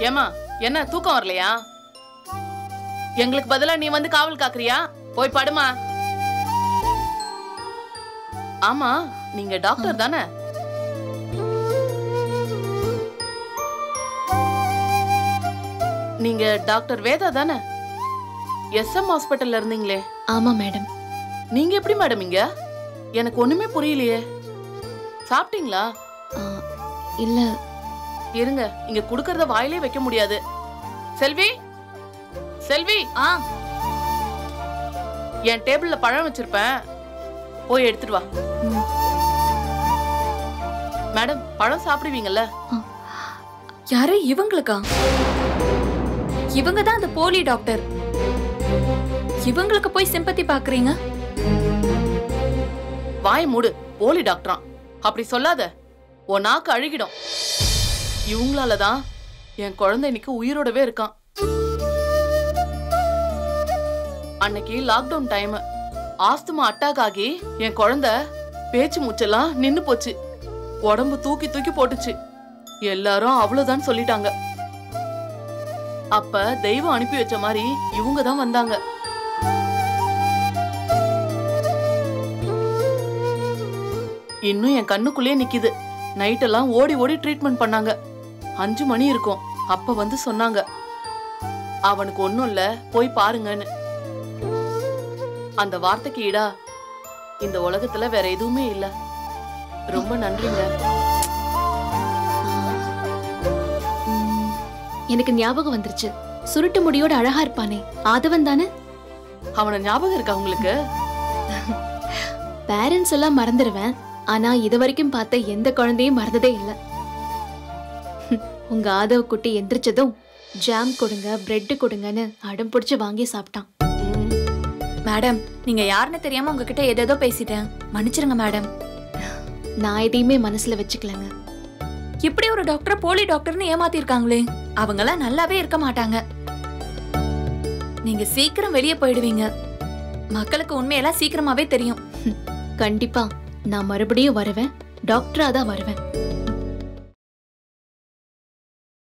ஏமா என்ன தூக்கம் வரலையா? எங்களுக்கு பதிலா நீ வந்து காவல் காக்குறியா? போய் படுமா. ஆமா, நீங்க டாக்டர் தானே? நீங்க டாக்டர் வேதா தானே? எஸ்எம் ஹாஸ்பிட்டல்ல இருந்தீங்களே? ஆமா மேடம். நீங்க எப்படி மேடம் இங்க? எனக்கு ஒண்ணுமே புரியலையே. சாப்பிட்டீங்களா? இல்ல. இருங்க, இங்க குடுக்கறத வாயிலே வைக்க முடியாது. செல்வி, செல்வி, என் டேபிள்ல பழம் வச்சிருப்பேன், போய் எடுத்துட்டு வா. மேடம், பழம் சாப்பிடுவீங்கல்ல? யாரு இவங்களுக்கா? இவங்க தான் அந்த போலி டாக்டர். இவங்களுக்கு போய் சிம்பத்தி பாக்குறீங்க? வாய் மூடு. போலி டாக்டரா அப்படி சொல்லாத, உன் நாக்கு அழுகிடும். இவங்களாலதான் என் குழந்தை இன்னைக்கு உயிரோடவே இருக்கான். அன்னைக்கு லாக்டவுன் டைம் ஆஸ்துமா அட்டாக் ஆகி என் குழந்தை பேச்சு மூச்செல்லாம் நின்னு போச்சு. உடம்பு தூக்கி தூக்கி போட்டுச்சு. எல்லாரும் அவ்வளவுதான் சொல்லிட்டாங்க. அப்ப தெய்வம் அனுப்பி வச்ச மாதிரி இவங்க தான் வந்தாங்க. இன்னும் என் கண்ணுக்குள்ளே நிக்குது. நைட்டெல்லாம் ஓடி ஓடி ட்ரீட்மெண்ட் பண்ணாங்க. 5 மணி இருக்கும். அப்ப வந்து சொன்னாங்க, அவனுக்கு ஒண்ணும் இல்ல, போய் பாருங்கன்னு. அந்த வார்த்தைக்கு ஈடா இந்த உலகத்துல வேற எதுவுமே இல்ல. ரொம்ப நன்றிங்க. எனக்கு ஞாபகம் வந்துருச்சு. சுருட்டு முடியோட அழகா இருப்பானே, ஆதவன் தானே? அவன ஞாபகம் இருக்கா உங்களுக்கு? பேரண்ட்ஸ் எல்லாம் மறந்துடுவேன், ஆனா இது வரைக்கும் பார்த்த எந்த குழந்தையும் மறந்ததே இல்ல. உங்க ஆதவ குட்டி எந்திரிச்சதும் ஜாம் கொடுங்க, பிரெட் கொடுங்கன்னு அடம் பிடிச்சு வாங்கி சாப்பிட்டான். மேடம், நீங்க யாருன்னு தெரியாம உங்ககிட்ட ஏதேதோ பேசிட்டேன், மன்னிச்சிருங்க மேடம். நான் எதையுமே மனசுல வச்சுக்கலங்க. இப்படி ஒரு டாக்டர் போலி டாக்டர்னு ஏமாத்திருக்காங்களே, அவங்களாம் நல்லாவே இருக்க மாட்டாங்க. நீங்க சீக்கிரம் வெளியே போயிடுவீங்க. மக்களுக்கு உண்மையெல்லாம் சீக்கிரமாவே தெரியும். கண்டிப்பா நான் மறுபடியும் வருவேன். டாக்டரா தான் வருவேன்.